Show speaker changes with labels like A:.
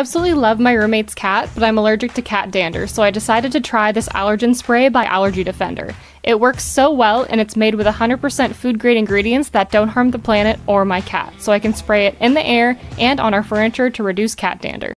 A: absolutely love my roommate's cat, but I'm allergic to cat dander, so I decided to try this Allergen Spray by Allergy Defender. It works so well, and it's made with 100% food-grade ingredients that don't harm the planet or my cat, so I can spray it in the air and on our furniture to reduce cat dander.